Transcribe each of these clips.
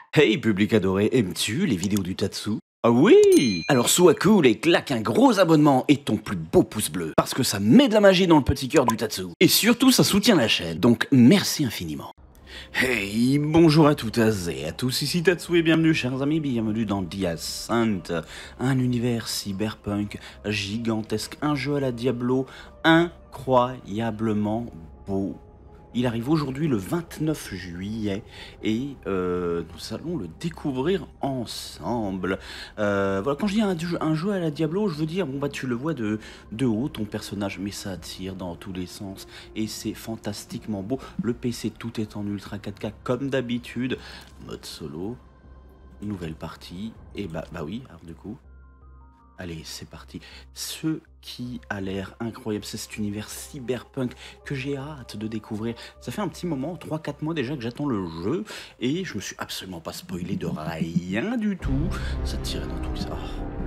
Hey public adoré, aimes-tu les vidéos du Tatsu? Ah oui! Alors sois cool et claque un gros abonnement et ton plus beau pouce bleu, parce que ça met de la magie dans le petit cœur du Tatsu. Et surtout ça soutient la chaîne, donc merci infiniment. Hey, bonjour à toutes et à tous, ici Tatsu et bienvenue chers amis, bienvenue dans The Ascent, un univers cyberpunk gigantesque, un jeu à la Diablo incroyablement beau. Il arrive aujourd'hui le 29 juillet et nous allons le découvrir ensemble. Voilà, quand je dis un jeu à la Diablo, je veux dire, bon bah tu le vois de haut ton personnage, mais ça attire dans tous les sens et c'est fantastiquement beau. Le PC, tout est en ultra 4K comme d'habitude. Mode solo, nouvelle partie, et bah oui, alors du coup... Allez, c'est parti. Ce qui a l'air incroyable, c'est cet univers cyberpunk que j'ai hâte de découvrir. Ça fait un petit moment, 3-4 mois déjà que j'attends le jeu, et je me suis absolument pas spoilé de rien du tout. Ça tirait dans tous les sens.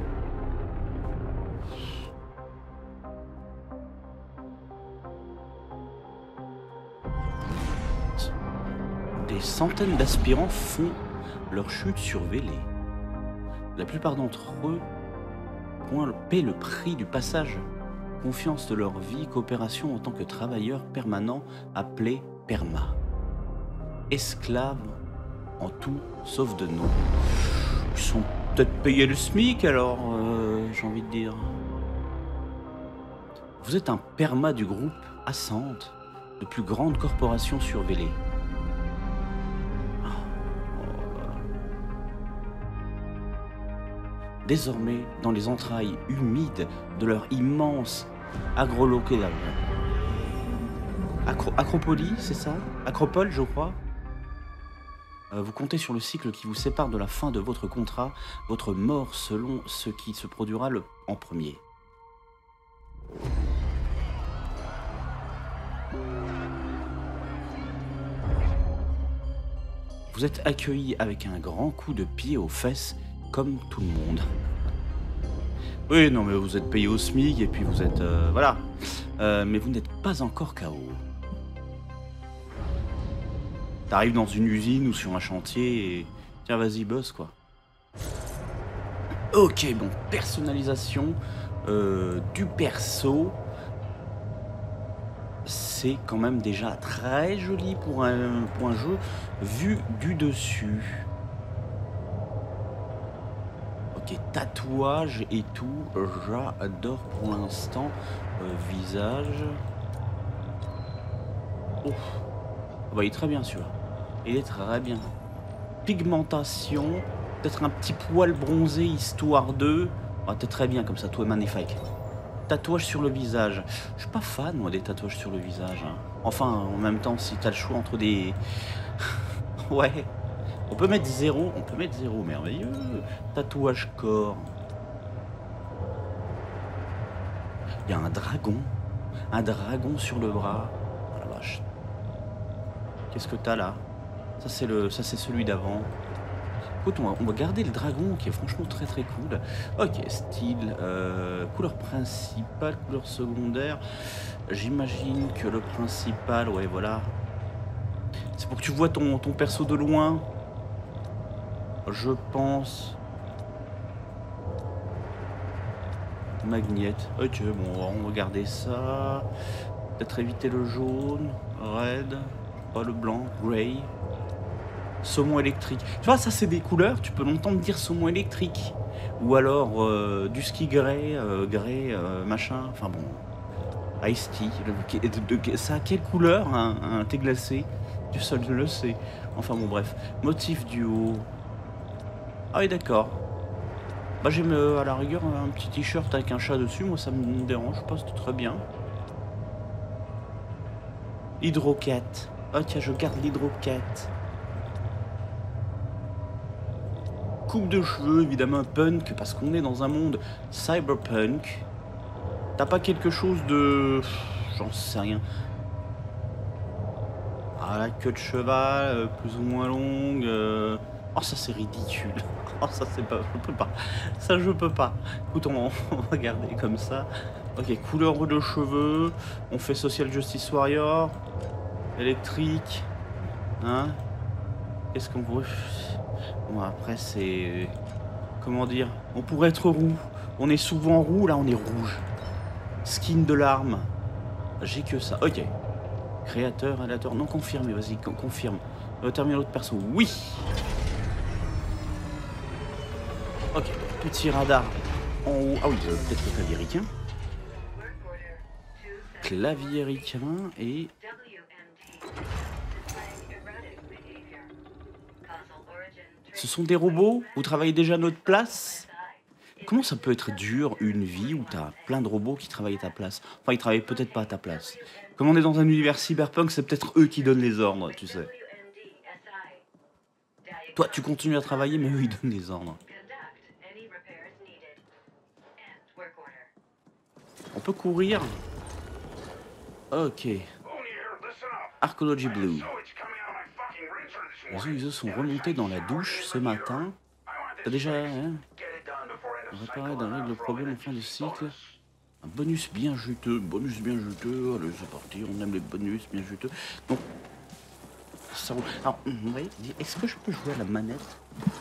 Des centaines d'aspirants font leur chute sur Vélé. La plupart d'entre eux paient le prix du passage, confiance de leur vie, coopération en tant que travailleurs permanents appelés PERMA. Esclaves en tout sauf de nom. Ils sont peut-être payés le SMIC alors, j'ai envie de dire. Vous êtes un PERMA du groupe Ascent, de plus grande corporation sur Vélé. Désormais dans les entrailles humides de leur immense agrolocale. Acropolis, c'est ça? Acropole, je crois. Vous comptez sur le cycle qui vous sépare de la fin de votre contrat, votre mort selon ce qui se produira en premier. Vous êtes accueillis avec un grand coup de pied aux fesses, comme tout le monde. Oui, non, mais vous êtes payé au SMIC et puis vous êtes... voilà. Mais vous n'êtes pas encore KO. T'arrives dans une usine ou sur un chantier et... Tiens, vas-y, boss, quoi. Ok, bon, personnalisation du perso. C'est quand même déjà très joli pour un jeu vu du dessus. Ok, tatouage et tout, j'adore pour l'instant. Visage. Oh, bah, il est très bien celui-là. Il est très bien. Pigmentation, peut-être un petit poil bronzé histoire de... Ah, t'es très bien comme ça, toi magnifique. Tatouage sur le visage. Je suis pas fan moi des tatouages sur le visage. Hein. Enfin, en même temps, si t'as le choix entre des... ouais. On peut mettre 0, merveilleux. Tatouage corps. Il y a un dragon sur le bras. Oh la vache. Qu'est-ce que t'as là? Ça c'est celui d'avant. Écoute, on va garder le dragon qui est franchement très très cool. Ok, style, couleur principale, couleur secondaire. J'imagine que le principal, ouais voilà. C'est pour que tu vois ton perso de loin. Je pense. Magnette. Ok, bon, on va garder ça. Peut-être éviter le jaune, red, pas le blanc, grey. Saumon électrique. Tu vois, ça c'est des couleurs, tu peux longtemps me dire saumon électrique. Ou alors du ski grey, machin. Enfin bon. Ice tea. Ça a quelle couleur un thé glacé? Du seul le sait. Enfin bon, bref. Motif du haut. Ah oui, d'accord. Bah j'ai à la rigueur un petit t-shirt avec un chat dessus, moi ça me dérange pas, c'est très bien. Hydrocat. Ah tiens, je garde l'hydrocat. Coupe de cheveux, évidemment punk, parce qu'on est dans un monde cyberpunk. T'as pas quelque chose de... J'en sais rien. Ah, la queue de cheval, plus ou moins longue. Oh, ça c'est ridicule. Oh, ça c'est pas... Je peux pas. Ça je peux pas. Écoute, on va garder comme ça. Ok, couleur de cheveux. On fait Social Justice Warrior. Électrique. Hein? Qu'est-ce qu'on veut? Bon, après, c'est... Comment dire? On pourrait être roux. On est souvent roux, là, on est rouge. Skin de l'arme. J'ai que ça. Ok. Créateur, aléatoire. Non, confirmé, vas-y, confirme. Terminer l'autre perso. Oui. Ok, petit radar en haut. Ah oui, peut-être le clavier ricain. Clavier ricain et... Ce sont des robots? Vous travaillez déjà à notre place? Comment ça peut être dur, une vie où t'as plein de robots qui travaillent à ta place? Enfin, ils travaillent peut-être pas à ta place. Comme on est dans un univers cyberpunk, c'est peut-être eux qui donnent les ordres, tu sais. Toi, tu continues à travailler, mais eux, ils donnent les ordres. On peut courir? Ok. Arcology Blue. Les œufs sont remontés dans la douche ce matin. T'as déjà... Hein, réparé d'un règle le problème en fin de cycle. Un bonus bien juteux. Bonus bien juteux. Allez, c'est parti. On aime les bonus bien juteux. Donc, ça roule. Alors, oui, est-ce que je peux jouer à la manette?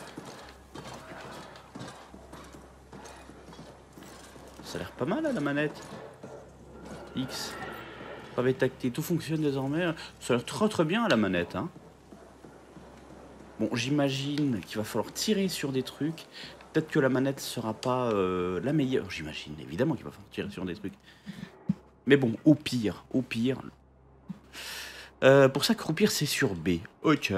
Ça a l'air pas mal à la manette. X. Pavé tactile. Tout fonctionne désormais. Ça a l'air très très bien à la manette, hein. Bon, j'imagine qu'il va falloir tirer sur des trucs. Peut-être que la manette sera pas la meilleure. J'imagine, évidemment qu'il va falloir tirer sur des trucs. Mais bon, au pire, au pire. Pour ça, croupir, c'est sur B. Ok.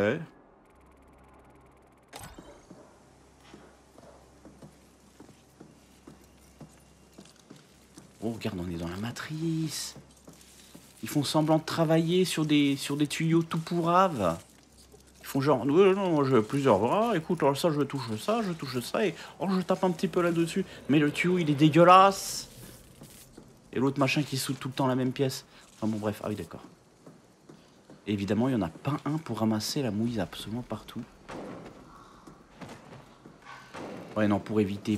Oh, regarde, on est dans la matrice. Ils font semblant de travailler sur des tuyaux tout pourraves. Ils font genre, non, j'ai plusieurs bras, écoute, alors ça, je touche ça, et oh, je tape un petit peu là-dessus. Mais le tuyau, il est dégueulasse. Et l'autre machin qui saute tout le temps la même pièce. Enfin bon, bref, ah oui, d'accord. Évidemment, il n'y en a pas un pour ramasser la mouise absolument partout. Ouais, non, pour éviter.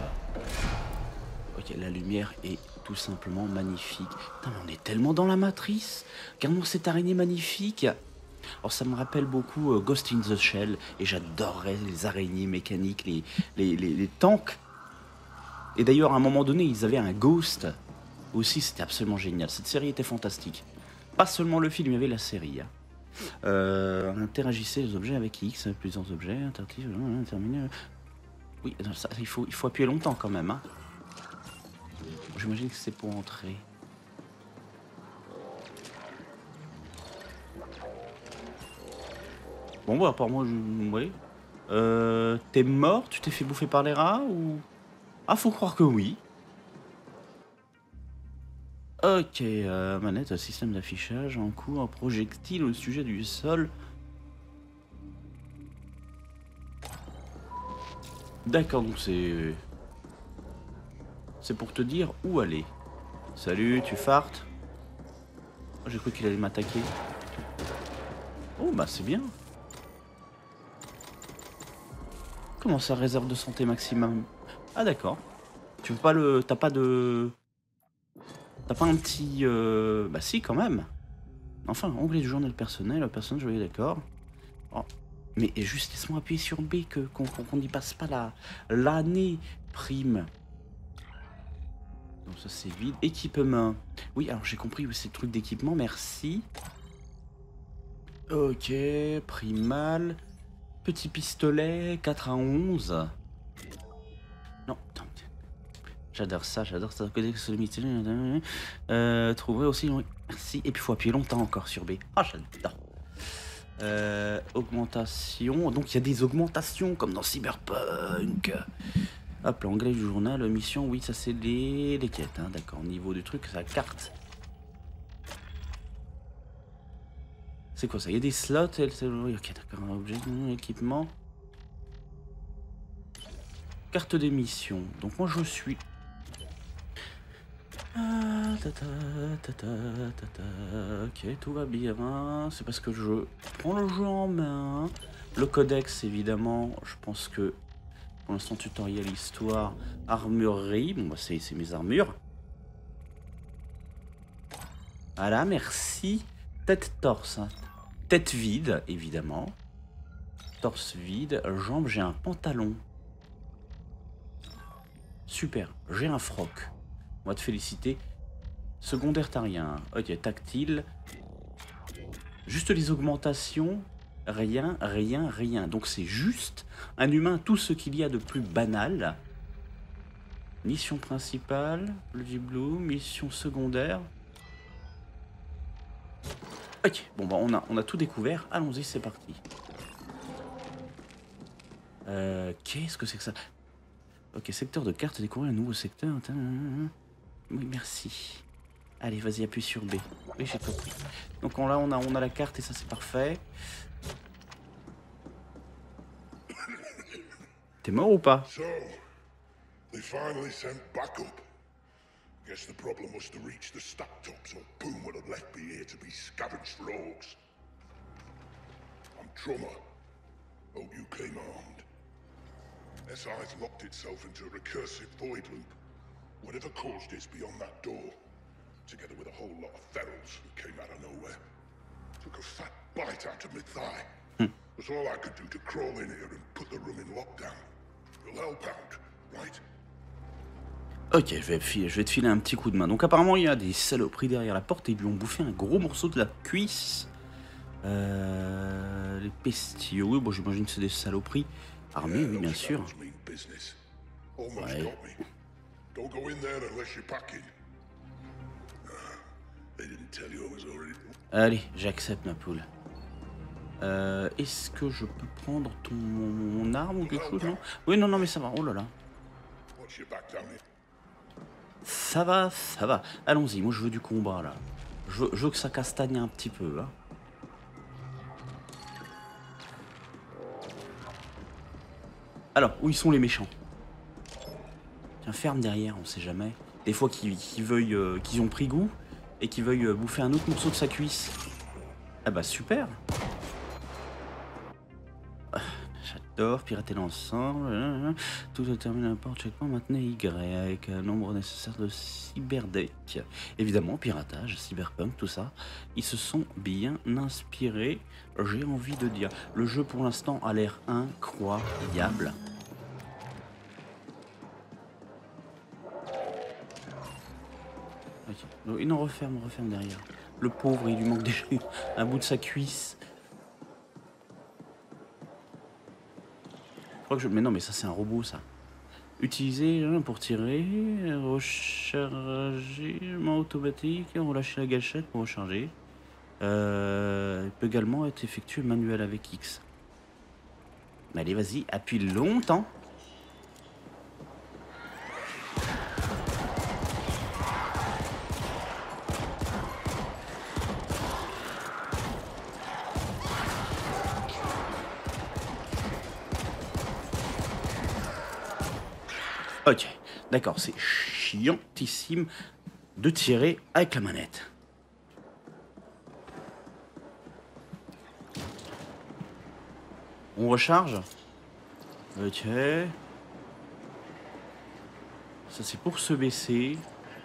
Ok, la lumière est tout simplement magnifique. Putain, mais on est tellement dans la matrice. Regarde-moi cette araignée magnifique. Alors ça me rappelle beaucoup Ghost in the Shell, et j'adorerais les araignées mécaniques, les tanks. Et d'ailleurs, à un moment donné, ils avaient un Ghost aussi, c'était absolument génial. Cette série était fantastique. Pas seulement le film, il y avait la série. Interagissez les objets avec X, plusieurs objets, interactifs, terminé. Oui, ça, il faut appuyer longtemps quand même. Hein. J'imagine que c'est pour entrer. Bon, bah, apparemment, oui. T'es mort? Tu t'es fait bouffer par les rats ou... Ah, faut croire que oui. Ok, manette, système d'affichage en cours, un projectile au sujet du sol. D'accord, donc c'est... C'est pour te dire où aller. Salut, tu fartes? Oh, j'ai cru qu'il allait m'attaquer. Oh, bah c'est bien. Comment ça, réserve de santé maximum? Ah d'accord. Tu veux pas le... T'as pas de... T'as pas un petit... Bah si, quand même. Enfin, onglet du journal personnel, personne, je voyais d'accord. Oh. Mais juste laisse-moi appuyer sur B, qu'on n'y passe pas l'année prime. Donc ça c'est vide. Équipement. Oui, alors j'ai compris, c'est le truc d'équipement, merci. Ok, primal. Petit pistolet, 4 à 11. Non, attends. J'adore ça, j'adore ça. Trouver aussi, oui, merci. Et puis il faut appuyer longtemps encore sur B. Ah, j'adore. Augmentation. Donc il y a des augmentations comme dans Cyberpunk. Hop, l'anglais du journal, mission, oui, ça c'est les quêtes. Hein, d'accord, niveau du truc, ça carte. C'est quoi ça? Il y a des slots, ok, d'accord, objet, équipement. Carte d'émission. Donc moi je suis... Ok, tout va bien. C'est parce que je prends le jeu en main. Le codex, évidemment, je pense que pour l'instant, tutoriel histoire, armurerie. Bon, bah, c'est mes armures. Voilà, merci. Tête torse. Hein. Tête vide, évidemment. Torse vide. Jambes, j'ai un pantalon. Super, j'ai un froc. On va te féliciter. Secondaire, t'as rien. Ok, tactile. Juste les augmentations. Rien, rien, rien. Donc c'est juste un humain, tout ce qu'il y a de plus banal. Mission principale, Bloody Blue, mission secondaire. Ok, bon bah on a tout découvert. Allons-y, c'est parti. Qu'est-ce que c'est que ça? Ok, secteur de carte, découvrir un nouveau secteur. Oui, merci. Allez, vas-y, appuie sur B. Oui, j'ai compris. Donc là, on a la carte et ça, c'est parfait. T'es mort ou pas? So, they finally sent backup. Guess the problem was to reach the stack tops, or Boom would have left me here to be scavenged for orcs. I'm Trummer. Hope you came armed. SI's locked itself into a recursive void loop. Whatever caused it's beyond that door, together with a whole lot of ferals who came out of nowhere. Took a fat bite out of my thigh. Was all I could do to crawl in here and put the room in lockdown. You'll help out, right? Ok, je vais te filer un petit coup de main. Donc apparemment, il y a des saloperies derrière la porte et ils lui ont bouffé un gros morceau de la cuisse. Les pestiaux, oui, bon, j'imagine que c'est des saloperies. Armées, oui, bien sûr. Ouais. Allez, j'accepte ma poule. Est-ce que je peux prendre mon arme ou quelque chose, non? Oui, non, non, mais ça va. Oh là là. Ça va, ça va. Allons-y, moi je veux du combat là. Je veux que ça castagne un petit peu. Hein. Alors, où ils sont les méchants? Tiens, ferme derrière, on sait jamais. Des fois qu'ils ont pris goût et qu'ils veuillent bouffer un autre morceau de sa cuisse. Ah bah super. J'adore, pirater l'ensemble. Tout détermine n'importe checkpoint, maintenez Y. Nombre nécessaire de cyberdeck. Évidemment, piratage, cyberpunk, tout ça. Ils se sont bien inspirés, j'ai envie de dire. Le jeu pour l'instant a l'air incroyable. Okay. Il en referme derrière. Le pauvre, il lui manque déjà un bout de sa cuisse. Je crois que je... Mais non, mais ça, c'est un robot, ça. Utiliser pour tirer, rechargement automatique, relâcher la gâchette pour recharger. Il peut également être effectué manuel avec X. Mais allez, vas-y, appuie longtemps. Ok, d'accord, c'est chiantissime de tirer avec la manette. On recharge. Ok. Ça c'est pour se baisser.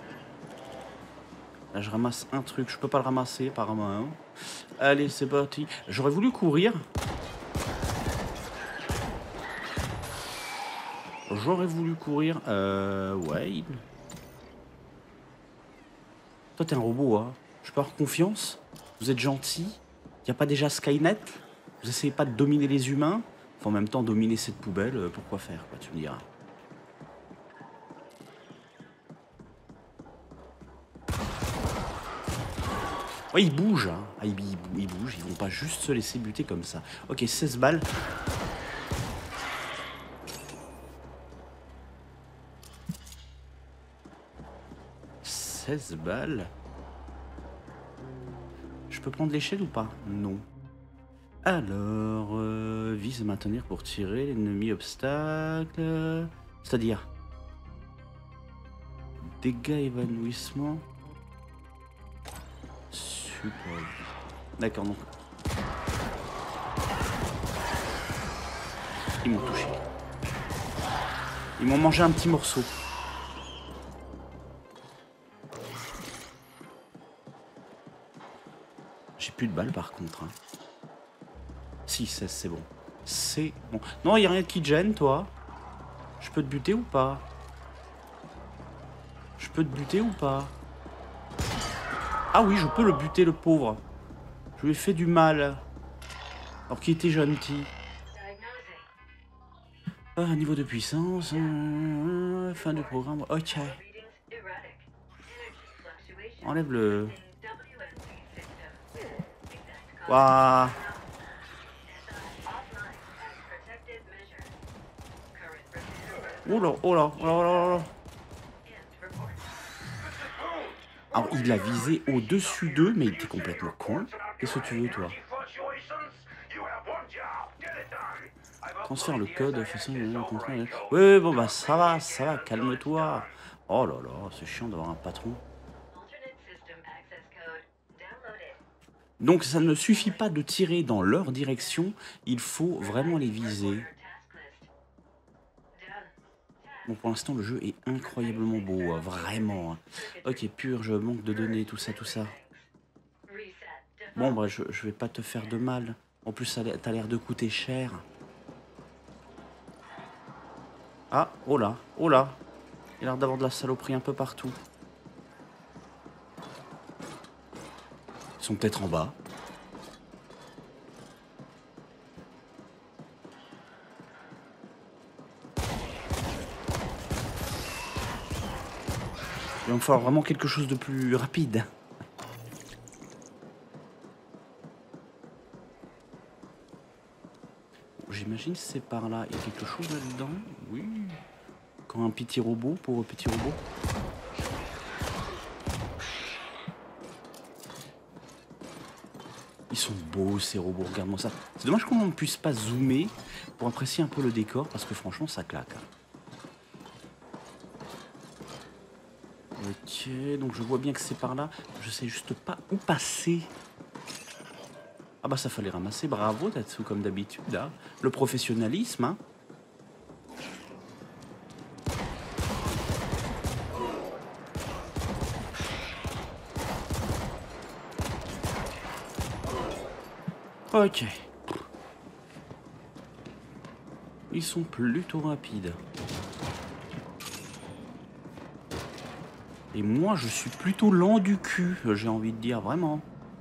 Là je ramasse un truc, je peux pas le ramasser apparemment. Hein. Allez, c'est parti. J'aurais voulu courir. J'aurais voulu courir. Ouais. Toi, t'es un robot, hein. Je peux avoir confiance. Vous êtes gentil. Y a pas déjà Skynet? Vous essayez pas de dominer les humains? Enfin, en même temps, dominer cette poubelle, pourquoi faire, quoi, tu me diras. Ouais, ils bougent, hein. Ah, ils bougent, ils vont pas juste se laisser buter comme ça. Ok, 16 balles. Balles. Je peux prendre l'échelle ou pas? Non. Alors, vise à maintenir pour tirer l'ennemi obstacle. C'est-à-dire dégâts évanouissement. Super. D'accord, donc. Ils m'ont touché. Ils m'ont mangé un petit morceau. J'ai plus de balles par contre. Hein. Si, 16, c'est bon. C'est bon. Non, il y a rien qui te gêne, toi. Je peux te buter ou pas? Je peux te buter ou pas? Ah oui, je peux le buter, le pauvre. Je lui ai fait du mal. Alors qu'il était gentil. Ah, niveau de puissance. Fin du programme. Ok. Enlève le... Waouh. Oh là, oh là, oh là, oh là, oh là. Alors, il a visé au-dessus d'eux, mais il était complètement con. Qu'est-ce que tu veux, toi? Transfère le code de façon... Oui, bon, bah, ça va, calme-toi. Oh là là, c'est chiant d'avoir un patron. Donc, ça ne suffit pas de tirer dans leur direction, il faut vraiment les viser. Bon, pour l'instant, le jeu est incroyablement beau, vraiment. Ok, purge, manque de données, tout ça, tout ça. Bon, bah, je vais pas te faire de mal. En plus, t'as l'air de coûter cher. Ah, oh là, oh là. Il a l'air d'avoir de la saloperie un peu partout. Ils sont peut-être en bas. Il va me falloir vraiment quelque chose de plus rapide. J'imagine que c'est par là. Il y a quelque chose là-dedans. Oui. Quand un petit robot pour petit robot. Ils sont beaux ces robots, regarde-moi ça. C'est dommage qu'on ne puisse pas zoomer pour apprécier un peu le décor parce que franchement ça claque. Ok, donc je vois bien que c'est par là. Je sais juste pas où passer. Ah bah ça fallait ramasser, bravo Tatsu comme d'habitude. Hein. Le professionnalisme. Hein. Ok. Ils sont plutôt rapides. Et moi, je suis plutôt lent du cul, j'ai envie de dire, vraiment.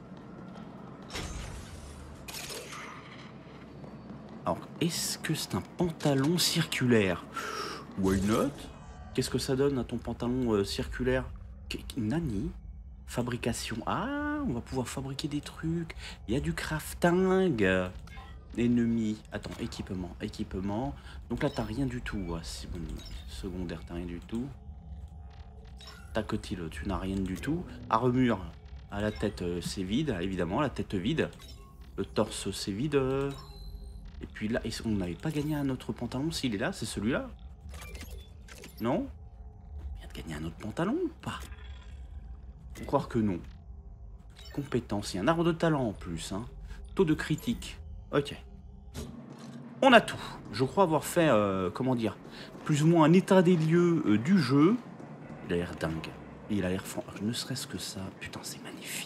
Alors, est-ce que c'est un pantalon circulaire? Why not? Qu'est-ce que ça donne à ton pantalon circulaire? Nani? Fabrication. Ah, on va pouvoir fabriquer des trucs. Il y a du crafting. Ennemi. Attends, équipement. Équipement. Donc là, t'as rien du tout. Ouais, bon, secondaire, t'as rien du tout. Tacotile, tu n'as rien du tout. Armure. À la tête, c'est vide. Évidemment, la tête vide. Le torse, c'est vide. Et puis là, on n'avait pas gagné un autre pantalon. S'il est là, c'est celui-là. Non? On vient de gagner un autre pantalon ou pas? Faut croire que non. Compétence. Il y a un arbre de talent en plus. Hein. Taux de critique. Ok. On a tout. Je crois avoir fait, comment dire, plus ou moins un état des lieux du jeu. Il a l'air dingue. Et il a l'air fort. Ne serait-ce que ça. Putain, c'est magnifique.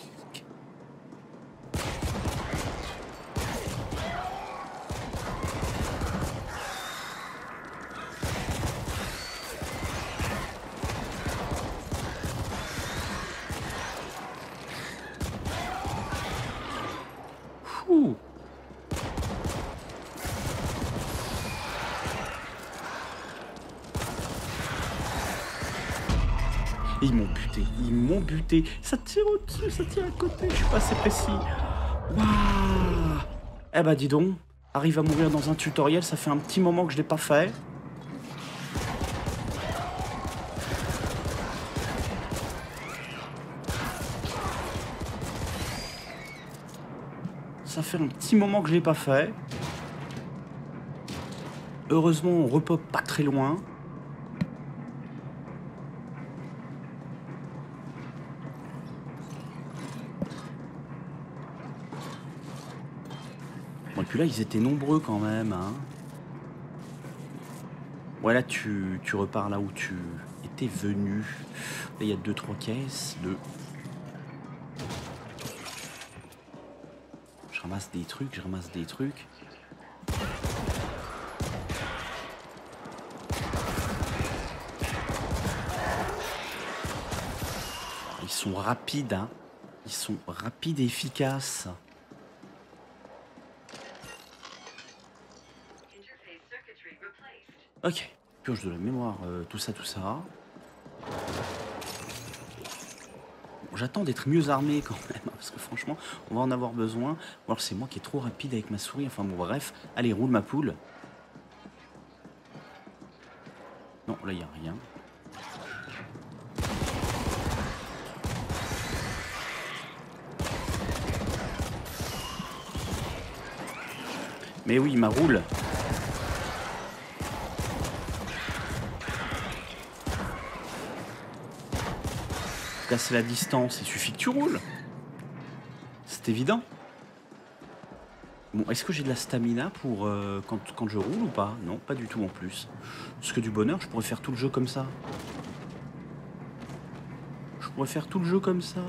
Ouh. Ils m'ont buté, ils m'ont buté. Ça tire au-dessus, ça tire à côté, je suis pas assez précis. Waouh. Eh bah dis donc, arrive à mourir dans un tutoriel, ça fait un petit moment que je l'ai pas fait. Ça fait un petit moment que je l'ai pas fait. Heureusement, on repop pas très loin. Bon, et puis là, ils étaient nombreux quand même. Hein. Ouais, là, tu repars là où tu étais venu. Là, il y a 2-3 caisses. Je ramasse des trucs, sont rapides, hein. Ils sont rapides et efficaces. Ok, purge de la mémoire, tout ça, tout ça. Bon, j'attends d'être mieux armé quand même, hein, parce que franchement, on va en avoir besoin. Ou alors c'est moi qui est trop rapide avec ma souris, enfin bon, bref. Allez, roule ma poule. Non, là, il n'y a rien. Mais oui, ma roule. Casser la distance, il suffit que tu roules. C'est évident. Bon, est-ce que j'ai de la stamina pour quand je roule ou pas? Non, pas du tout en plus. Parce que du bonheur, je pourrais faire tout le jeu comme ça. Je pourrais faire tout le jeu comme ça.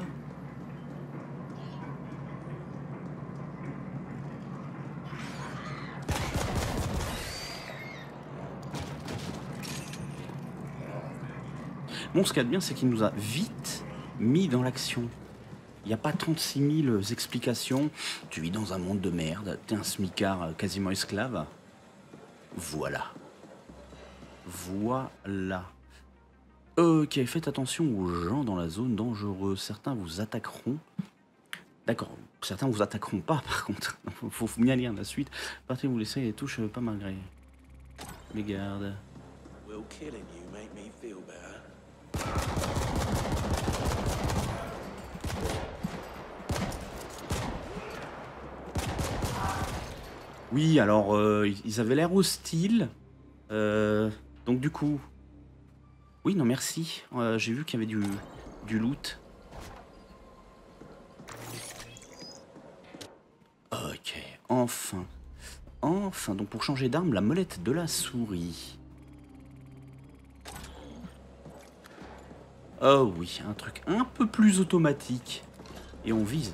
Bon, ce qu'il y a de bien, c'est qu'il nous a vite mis dans l'action. Il n'y a pas 36 000 explications. Tu vis dans un monde de merde, t'es un smicard quasiment esclave. Voilà. Voilà. Ok, faites attention aux gens dans la zone dangereuse. Certains vous attaqueront. D'accord, certains vous attaqueront pas par contre. Faut bien lire la suite. Partez, vous laissez les touches pas malgré. Mais garde. Will killing you make me feel better? Oui, alors ils avaient l'air hostiles. Donc du coup... Oui, non merci. J'ai vu qu'il y avait du loot. Ok, enfin. Enfin, donc pour changer d'arme, la molette de la souris. Oh oui, un truc un peu plus automatique. Et on vise.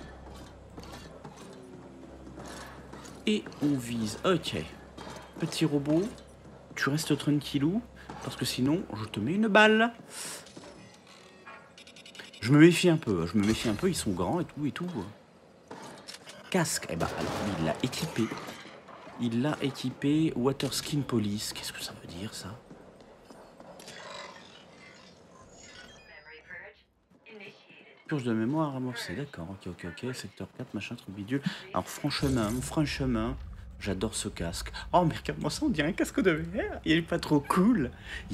Et on vise. Ok. Petit robot, tu restes tranquillou, parce que sinon, je te mets une balle. Je me méfie un peu, ils sont grands et tout. Casque, eh ben, alors, il l'a équipé. Il l'a équipé Water Skin Police. Qu'est-ce que ça veut dire, ça? Purge de mémoire amorcée, d'accord, ok. Secteur 4, machin, truc bidule. Alors, franchement, j'adore ce casque. Oh, mais regarde-moi ça, on dirait un casque de VR. Il est pas trop cool.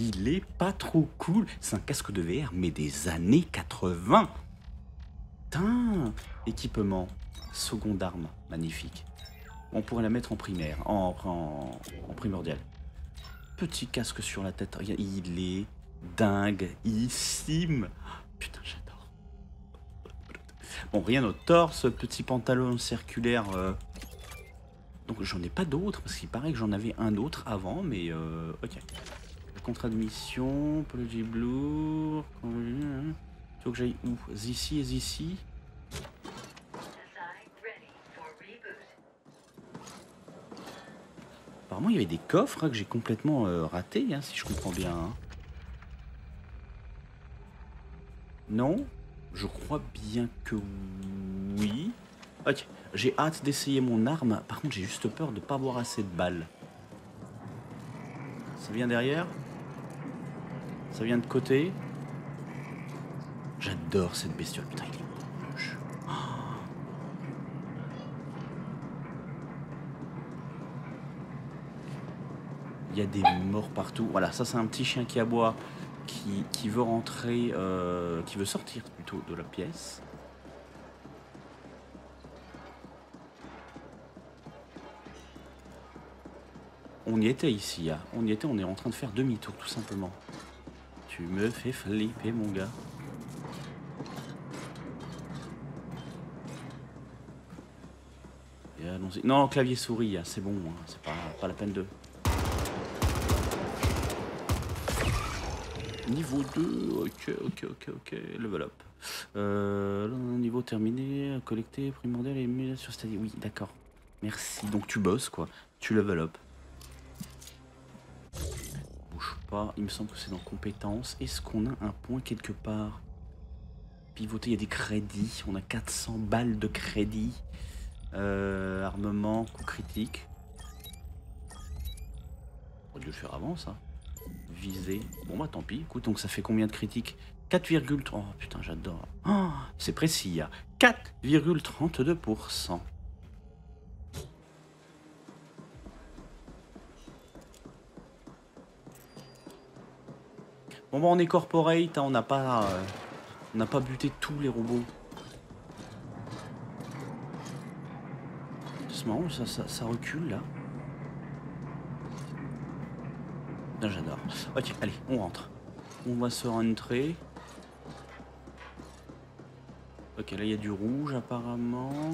C'est un casque de VR, mais des années 80. Putain. Équipement. Seconde arme. Magnifique. On pourrait la mettre en primaire. En primordial. Petit casque sur la tête. Il est dingueissime. Putain, j'adore. Bon, rien au torse. Petit pantalon circulaire... Donc j'en ai pas d'autres, parce qu'il paraît que j'en avais un autre avant, mais ok. Le contrat de mission, Apology Blue... Tu veux que j'aille où? Ici et ici. Apparemment il y avait des coffres hein, que j'ai complètement ratés, hein, si je comprends bien. Hein. Non? Je crois bien que oui. Ok, j'ai hâte d'essayer mon arme. Par contre, j'ai juste peur de ne pas avoir assez de balles. Ça vient derrière? Ça vient de côté? J'adore cette bestiole. Putain, il est moche. Oh. Il y a des morts partout. Voilà, ça c'est un petit chien qui aboie, qui veut rentrer, qui veut sortir plutôt de la pièce. On y était ici, hein. On y était, on est en train de faire demi-tour tout simplement. Tu me fais flipper mon gars. Et allons-y. Non, clavier souris, hein, c'est bon, hein, c'est pas la peine de... Niveau 2, ok, level up. Niveau terminé, collecter, primordial et émulation statique. Oui, d'accord. Merci. Donc tu bosses quoi, tu level up. Bouge pas, il me semble que c'est dans compétences. Est-ce qu'on a un point quelque part? pivoter. Il y a des crédits. On a 400 balles de crédit. Armement, coup critique. On aurait dû le faire avant ça. Viser. Bon bah tant pis. Écoute, donc ça fait combien de critiques? 4,3. Oh putain, j'adore. Oh, c'est précis. 4,32%. Bon bah on est corporate, hein, on n'a pas buté tous les robots. C'est marrant, ça recule là. Non, j'adore. Ok, allez, on rentre. On va se rentrer. Ok, là il y a du rouge apparemment.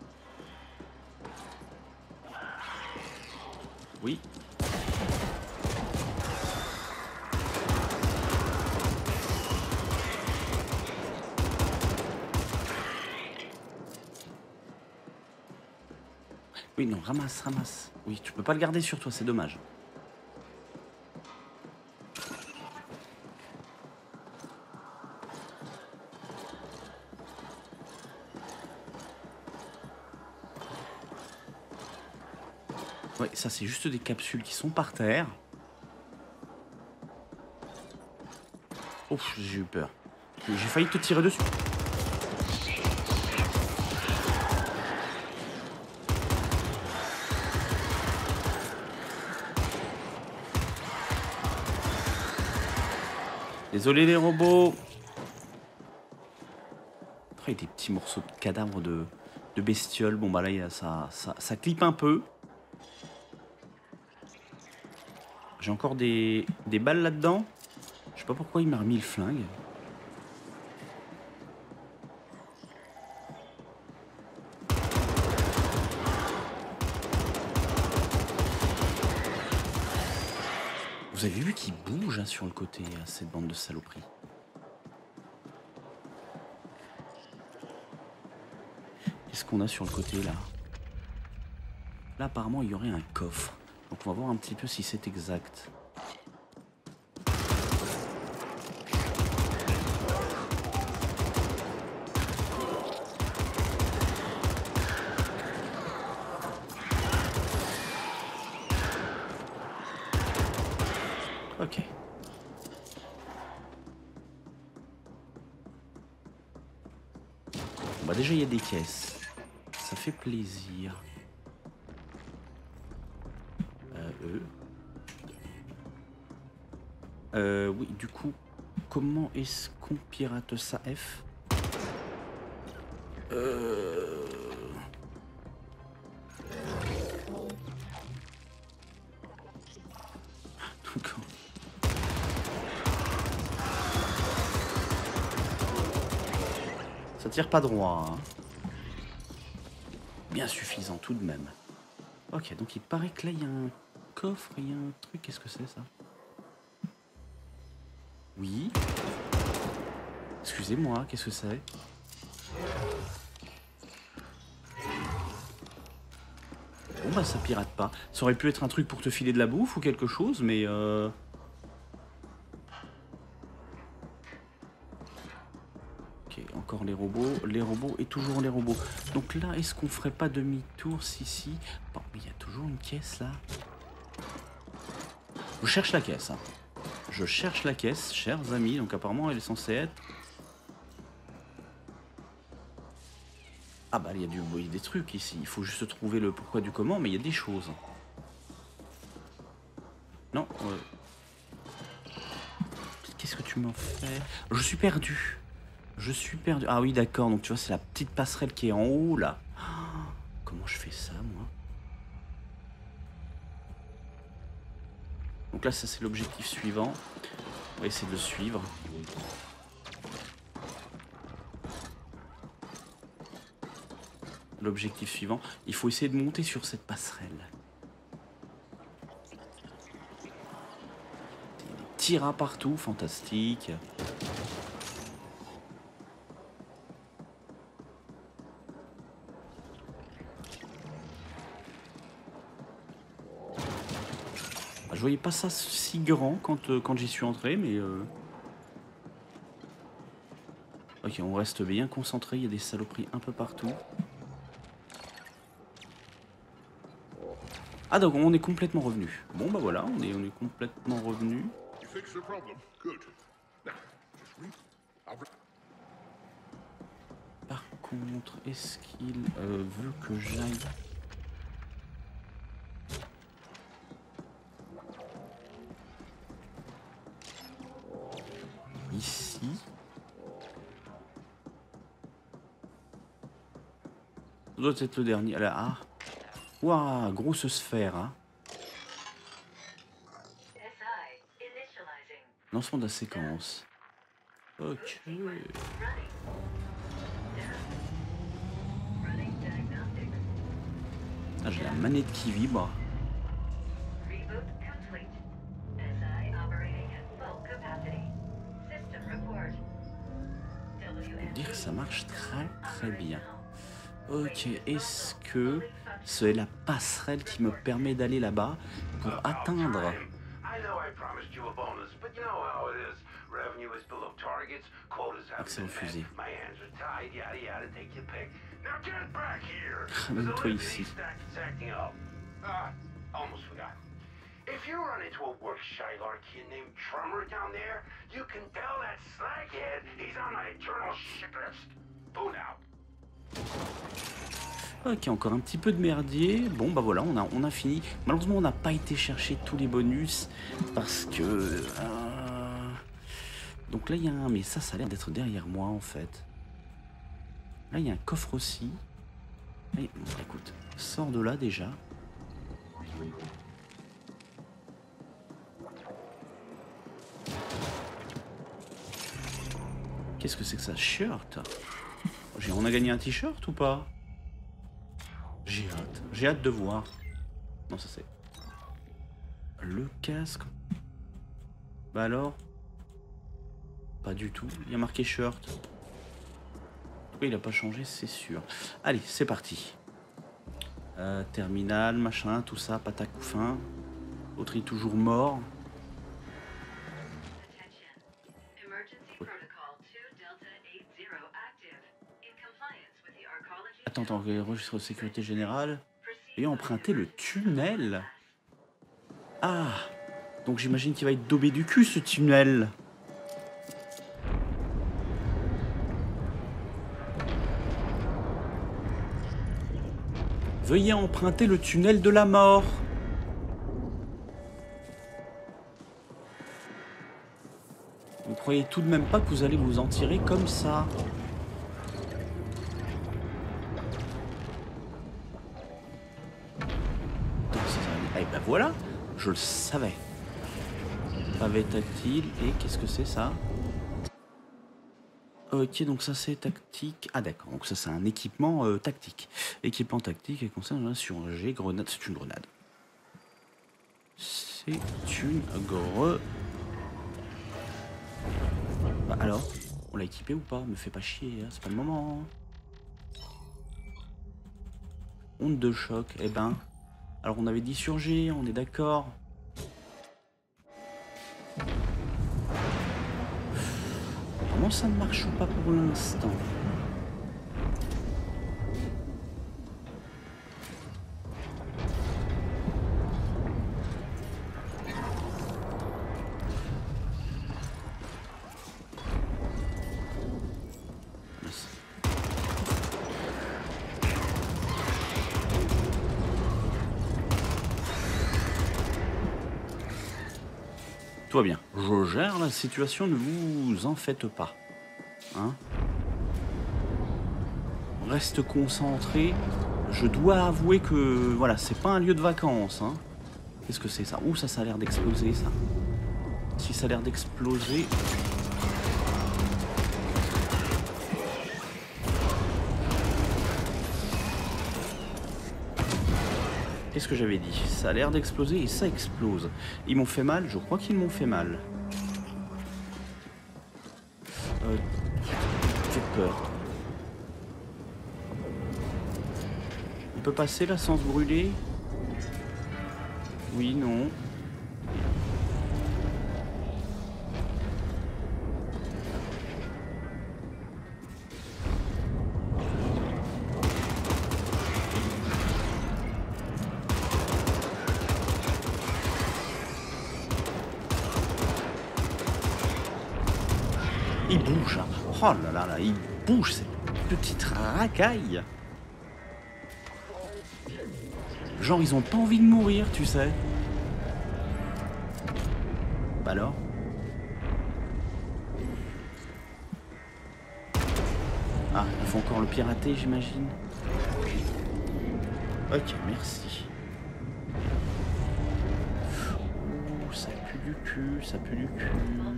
Oui. Oui, non, ramasse, ramasse. Oui, tu peux pas le garder sur toi, c'est dommage. Ouais, ça c'est juste des capsules qui sont par terre. Ouf, j'ai eu peur. J'ai failli te tirer dessus. Désolé les robots. Après, il y a des petits morceaux de cadavres de bestioles. Bon bah là, ça clip un peu. J'ai encore des balles là-dedans. Je sais pas pourquoi il m'a remis le flingue. Vous avez vu qu'il bouge hein, sur le côté, cette bande de saloperies. Qu'est-ce qu'on a sur le côté là? Là apparemment il y aurait un coffre. Donc on va voir un petit peu si c'est exact. Ok. Bon, bah déjà il y a des caisses. Ça fait plaisir. Oui, du coup, comment est-ce qu'on pirate ça, F? Ça tire pas droit. Hein. Bien suffisant tout de même. Ok, donc il paraît que là il y a un coffre, il y a un truc. Qu'est-ce que c'est ça? Oui. Excusez-moi, qu'est-ce que c'est? Bon bah ça pirate pas. Ça aurait pu être un truc pour te filer de la bouffe ou quelque chose, mais ok, encore les robots et toujours les robots. Donc là, est-ce qu'on ferait pas demi-tour si? Bon, mais il y a toujours une caisse là. Je cherche la caisse. Hein. Je cherche la caisse, chers amis. Donc apparemment, elle est censée être... Ah bah il y a des trucs ici. Il faut juste trouver le pourquoi du comment, mais il y a des choses. Non. Qu'est-ce que tu m'en fais? Je suis perdu. Je suis perdu. Ah oui, d'accord. Donc tu vois, c'est la petite passerelle qui est en haut là. Comment je fais ça, moi? Donc là, ça c'est l'objectif suivant. On va essayer de le suivre. L'objectif suivant, il faut essayer de monter sur cette passerelle. Il y a des tiras partout, fantastique. Je voyais pas ça si grand quand j'y suis entré, mais... Ok, Ok, on reste bien concentré, il y a des saloperies un peu partout. Ah donc on est complètement revenu. Bon bah voilà, on est complètement revenu. You fixed the problem. Good. Now, just read. Par contre, est-ce qu'il veut que j'aille... ici? Ça doit être le dernier. Là, ah. Waouh, grosse sphère, hein. Lancement de la séquence. Ok. Ah, j'ai la manette qui vibre. Faut dire que ça marche très bien. Ok, est-ce que c'est la passerelle qui me permet d'aller là-bas pour atteindre... Accès refusé. Ramène-toi ici. If you run into a work Shylark kid named Drummer down there, you can tell that slackhead he's on my eternal shit list. Boo now. Ok, encore un petit peu de merdier. Bon bah voilà, on a fini. Malheureusement on n'a pas été chercher tous les bonus parce que... Donc là il y a un... Mais ça a l'air d'être derrière moi en fait. Là il y a un coffre aussi. Et, bon, écoute, sors de là déjà. Qu'est-ce que c'est que ça? Shirt? On a gagné un t-shirt ou pas? J'ai hâte de voir. Non, ça c'est... Le casque. Bah alors? Pas du tout. Il y a marqué shirt. Pourquoi il a pas changé, c'est sûr. Allez, c'est parti. Terminal, machin, tout ça, patac ou fin. L'autre est toujours mort. Attends, registre de sécurité générale. Et emprunter le tunnel. Ah, donc j'imagine qu'il va être daubé du cul ce tunnel. Veuillez emprunter le tunnel de la mort. Vous croyez tout de même pas que vous allez vous en tirer comme ça? Eh ben voilà, je le savais. Pavé tactile, et qu'est-ce que c'est ça? Ok, donc ça c'est tactique. Ah d'accord, donc ça c'est un équipement tactique. Équipement tactique et concerne l'insurgé. Grenade, c'est une grenade. C'est une grenade. Bah alors, on l'a équipé ou pas? Me fais pas chier, hein, c'est pas le moment. Onde de choc, eh ben... Alors on avait dit surgé, on est d'accord. Comment ça ne marche pas pour l'instant? Tout va bien. Je gère la situation, ne vous en faites pas. Hein? Reste concentré. Je dois avouer que voilà, c'est pas un lieu de vacances. Hein. Qu'est-ce que c'est ça? Ouh, ça a l'air d'exploser ça. Si ça a l'air d'exploser. Qu'est-ce que j'avais dit? Ça a l'air d'exploser et ça explose. Ils m'ont fait mal? Je crois qu'ils m'ont fait mal. J'ai peur. On peut passer là sans se brûler? Oui, non. il bouge. Hein. Oh là là là, il bouge cette petite racaille. Genre, ils ont pas envie de mourir, tu sais. Bah alors? Ah, il faut encore le pirater, j'imagine. Ok, merci. Ouh, ça pue du cul, ça pue du cul.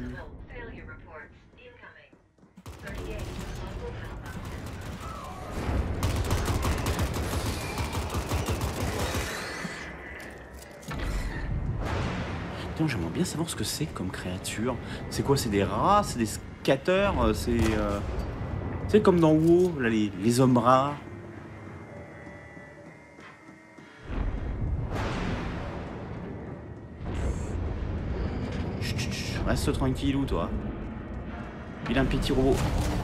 Putain, j'aimerais bien savoir ce que c'est comme créature. C'est quoi? C'est des rats? C'est des scatters? C'est comme dans WoW, là, les hommes rats. Chut, chut, chut, reste tranquille ou toi. Il a un petit robot.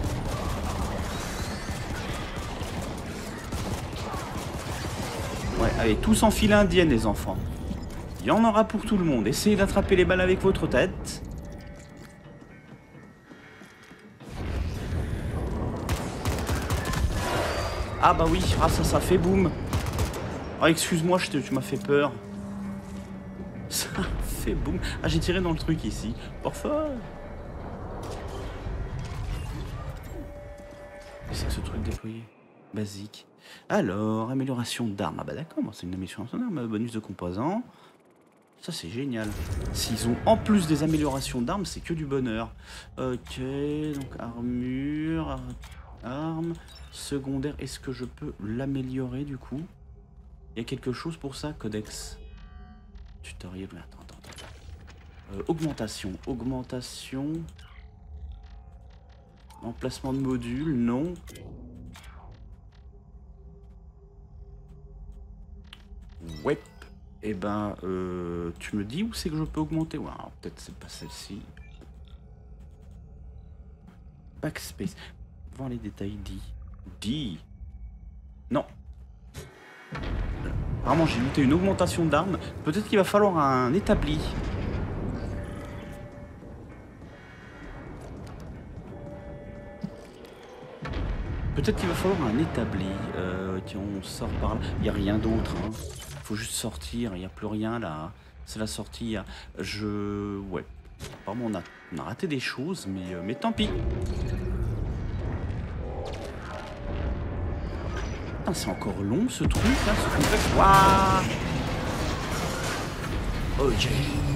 Ouais, allez, tous en file indienne les enfants. Il y en aura pour tout le monde. Essayez d'attraper les balles avec votre tête. Ah bah oui, ah ça fait boum. Ah excuse-moi, tu m'as fait peur. Ça fait boum. Ah j'ai tiré dans le truc ici. Parfait. Qu'est-ce que ce truc déployé? Basique. Alors, amélioration d'armes. Ah bah d'accord, c'est une amélioration d'armes. Bonus de composants. Ça c'est génial. S'ils ont en plus des améliorations d'armes, c'est que du bonheur. Ok, donc armure, armes, secondaire. Est-ce que je peux l'améliorer du coup? Il y a quelque chose pour ça, codex. Tutoriel. Attends. Augmentation. Emplacement de module, non. Ouais. Eh ben, tu me dis où c'est que je peux augmenter? Ouais, alors peut-être c'est pas celle-ci. Backspace. Voir les détails, dit. Non. Apparemment, j'ai noté une augmentation d'armes. Peut-être qu'il va falloir un établi. Peut-être qu'il va falloir un établi. Tiens, on sort par là. Il n'y a rien d'autre. Hein. Faut juste sortir. Il n'y a plus rien là. C'est la sortie. Ouais. Apparemment, on a raté des choses, mais tant pis. C'est encore long ce truc là, ce complexe. Waouh. Ok.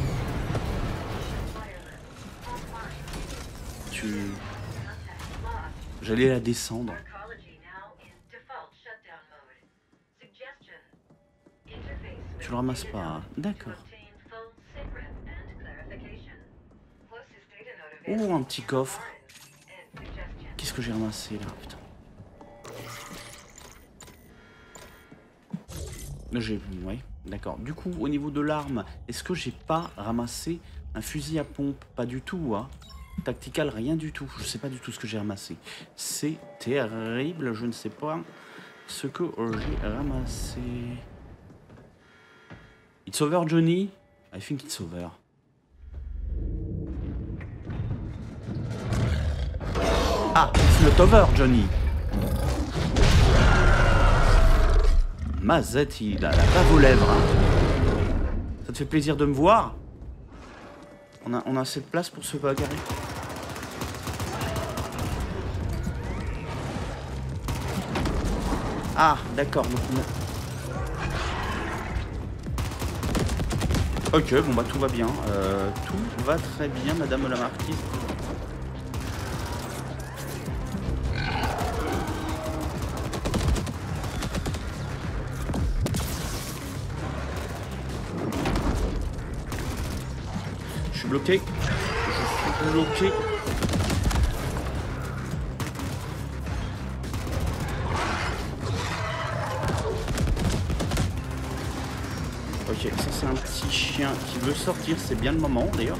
J'allais la descendre. Tu le ramasses pas, hein. D'accord. Oh, un petit coffre. Qu'est-ce que j'ai ramassé là, putain. Ouais, d'accord. Du coup, au niveau de l'arme, est-ce que j'ai pas ramassé un fusil à pompe? Pas du tout, hein. Tactical, rien du tout. Je sais pas du tout ce que j'ai ramassé. C'est terrible, je ne sais pas ce que j'ai ramassé. It's over, Johnny? I think it's over. Ah, it's not over, Johnny. Mazette, il a la bave aux lèvres. Hein. Ça te fait plaisir de me voir? On a assez de place pour se bagarrer. Ah, d'accord. Ok, bon bah tout va bien. Tout va très bien, madame la marquise. Je suis bloqué. Ok, ça c'est un petit chien qui veut sortir, c'est bien le moment d'ailleurs.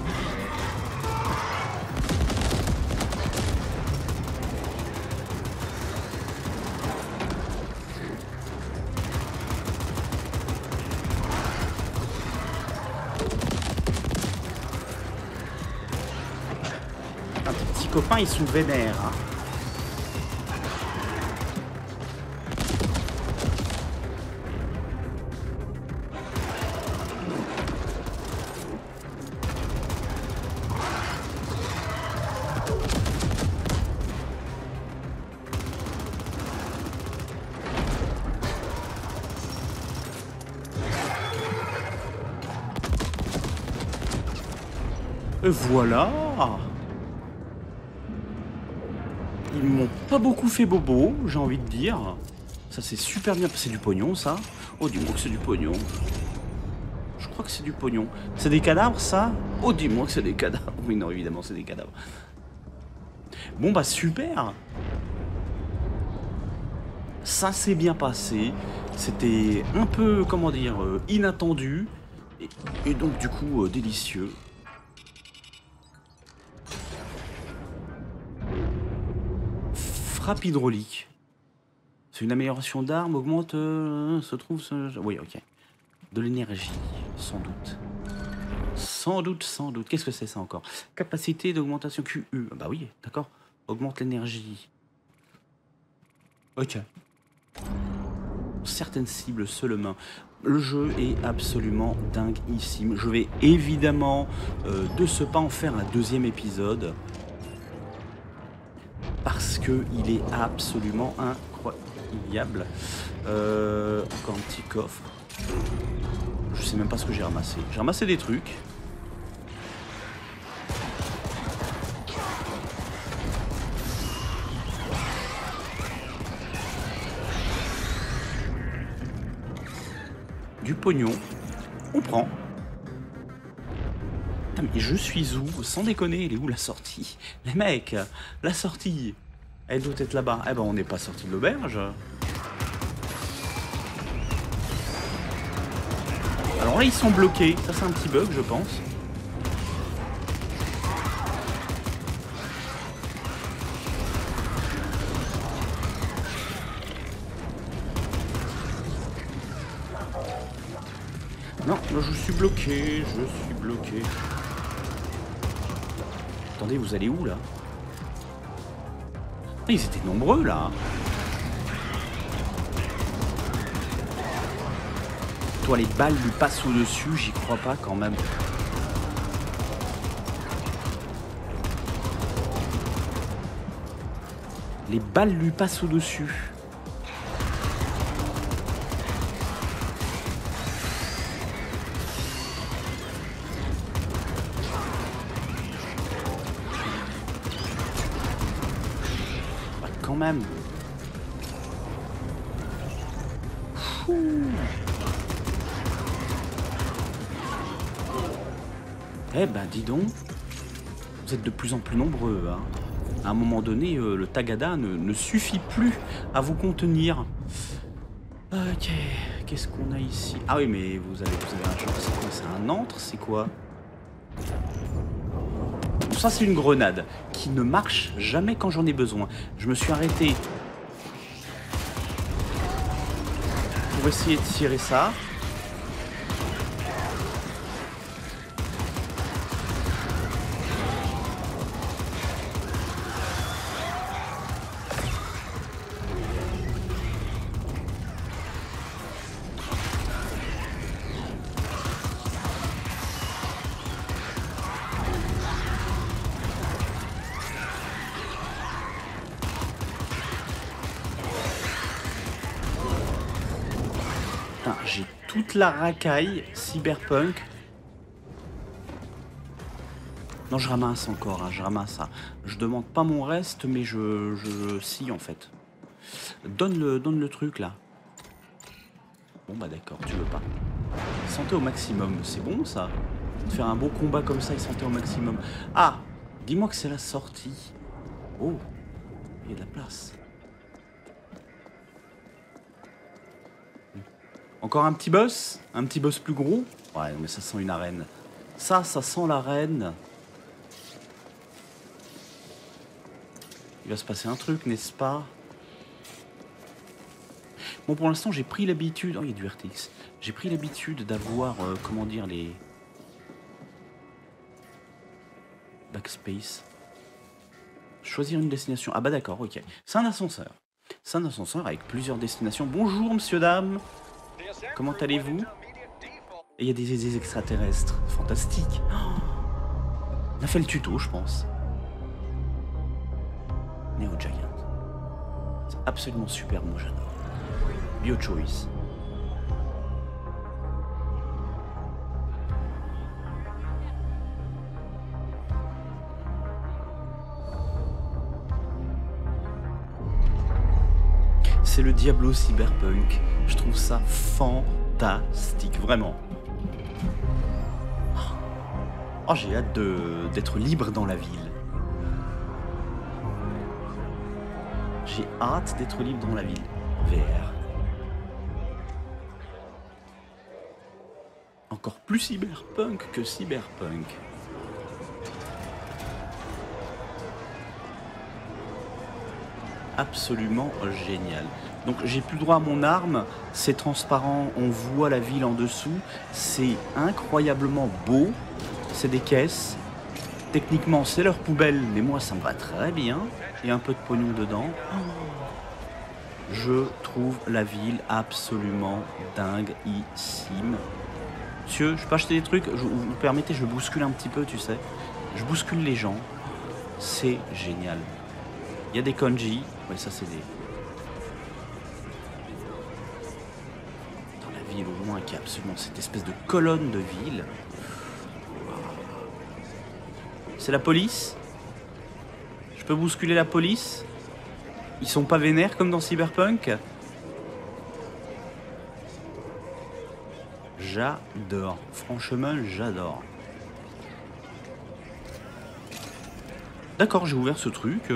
Un petit copains, ils sont vénères. Hein. Et voilà. Ils m'ont pas beaucoup fait bobo, j'ai envie de dire. Ça c'est super bien. C'est du pognon ça. Oh dis-moi que c'est du pognon. Je crois que c'est du pognon. C'est des cadavres ça? Oh dis-moi que c'est des cadavres. Oui non évidemment c'est des cadavres. Bon bah super. Ça s'est bien passé. C'était un peu, comment dire, inattendu. Et donc du coup délicieux. Frappe hydraulique. C'est une amélioration d'armes, augmente, se trouve... Oui, ok. De l'énergie, sans doute. Sans doute, sans doute. Qu'est-ce que c'est ça encore? Capacité d'augmentation QU. Bah oui, d'accord. Augmente l'énergie. Ok. Certaines cibles seulement. Le jeu est absolument dinguissime. Je vais évidemment, de ce pas, en faire un deuxième épisode. Parce que il est absolument incroyable. Encore un petit coffre. Je sais même pas ce que j'ai ramassé. J'ai ramassé des trucs. Du pognon. On prend. Putain, mais je suis où? Sans déconner, elle est où la sortie? Les mecs, la sortie, elle doit être là-bas. Eh ben, on n'est pas sorti de l'auberge. Alors là, ils sont bloqués. Ça, c'est un petit bug, je pense. Non, là, je suis bloqué. Je suis bloqué. Attendez, vous allez où, là? Ils étaient nombreux, là. Toi, les balles lui passent au-dessus, j'y crois pas, quand même. Les balles lui passent au-dessus. Quand même. Eh ben dis donc, vous êtes de plus en plus nombreux. Hein. À un moment donné, le Tagada ne suffit plus à vous contenir. Ok, qu'est-ce qu'on a ici? Ah oui, mais vous avez un genre, c'est quoi? C'est un antre? C'est quoi? Bon, ça c'est une grenade qui ne marche jamais quand j'en ai besoin. Je me suis arrêté pour essayer de tirer ça. J'ai toute la racaille cyberpunk. Non, je ramasse encore, hein, je ramasse ça. Je demande pas mon reste, mais je scie en fait. Donne le truc là. Bon bah d'accord, tu veux pas. Santé au maximum, c'est bon ça? Faire un beau combat comme ça et santé au maximum. Ah, dis-moi que c'est la sortie. Oh, il y a de la place. Encore un petit boss plus gros. Ouais, mais ça sent une arène. Ça sent l'arène. Il va se passer un truc, n'est-ce pas? Bon, pour l'instant, j'ai pris l'habitude... Oh, il y a du RTX. J'ai pris l'habitude d'avoir, comment dire, les... Backspace. Choisir une destination. Ah bah d'accord, ok. C'est un ascenseur. C'est un ascenseur avec plusieurs destinations. Bonjour, monsieur, dame. Comment allez-vous? Et il y a des extraterrestres. Fantastique. Oh, on a fait le tuto, je pense. Neo Giant. C'est absolument super, moi j'adore. BioChoice. C'est le Diablo Cyberpunk. Je trouve ça fantastique, vraiment. Oh, j'ai hâte d'être libre dans la ville. J'ai hâte d'être libre dans la ville. VR. Encore plus cyberpunk que cyberpunk. Absolument génial. Donc j'ai plus droit à mon arme, c'est transparent, on voit la ville en dessous, c'est incroyablement beau, c'est des caisses, techniquement c'est leur poubelle, mais moi ça me va très bien, il y a un peu de pognon dedans. Je trouve la ville absolument dinguissime. Monsieur, je peux acheter des trucs, vous permettez, je bouscule un petit peu, tu sais, je bouscule les gens, c'est génial. Il y a des kanji, ouais ça c'est des... Dans la ville au loin qui est absolument cette espèce de colonne de ville. C'est la police? Je peux bousculer la police? Ils sont pas vénères comme dans Cyberpunk? J'adore, franchement j'adore. D'accord, j'ai ouvert ce truc.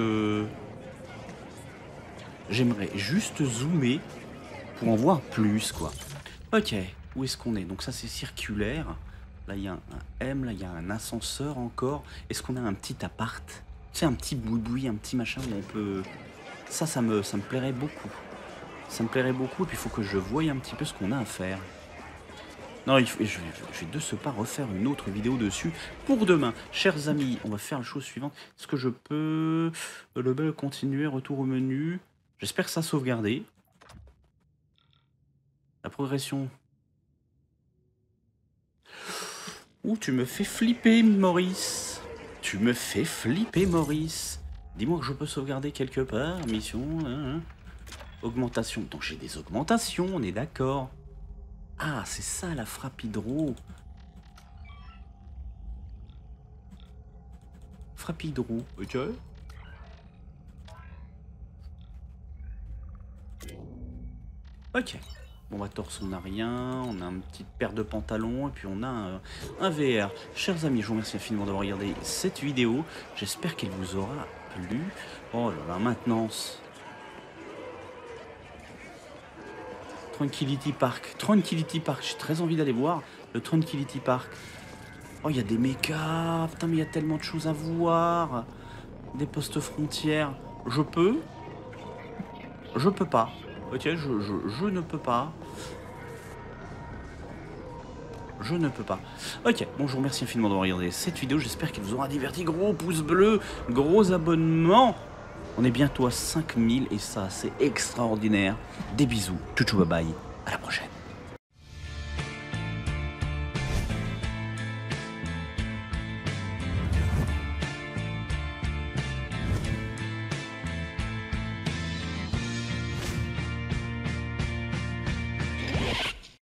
J'aimerais juste zoomer pour en voir plus, quoi. Ok, où est-ce qu'on est? Donc ça, c'est circulaire. Là, il y a un M, là, il y a un ascenseur encore. Est-ce qu'on a un petit appart? Tu sais, un petit boui-boui, un petit machin où on peut... Ça me plairait beaucoup. Ça me plairait beaucoup, et puis il faut que je voie un petit peu ce qu'on a à faire. Non, je vais de ce pas refaire une autre vidéo dessus pour demain. Chers amis, on va faire la chose suivante. Est-ce que je peux... Le continuer, retour au menu. J'espère que ça a sauvegardé. La progression. Ouh, tu me fais flipper, Maurice. Tu me fais flipper, Maurice. Dis-moi que je peux sauvegarder quelque part. Mission... Augmentation. Donc j'ai des augmentations, on est d'accord. Ah, c'est ça la frappe hydro. Frappe hydro, ok. Ok. Bon, bah, torse, on n'a rien. On a une petite paire de pantalons. Et puis, on a un VR. Chers amis, je vous remercie infiniment d'avoir regardé cette vidéo. J'espère qu'elle vous aura plu. Oh là là, maintenance. Tranquility Park. Tranquility Park. J'ai très envie d'aller voir le Tranquility Park. Oh, il y a des mechas. Putain, mais il y a tellement de choses à voir. Des postes frontières. Je peux? Je peux pas. Ok, je ne peux pas. Je ne peux pas. Ok, bon, je vous remercie infiniment d'avoir regardé cette vidéo. J'espère qu'elle vous aura diverti. Gros pouce bleu, gros abonnement. On est bientôt à 5000 et ça, c'est extraordinaire. Des bisous. Tchou tchou, bye bye. À la prochaine.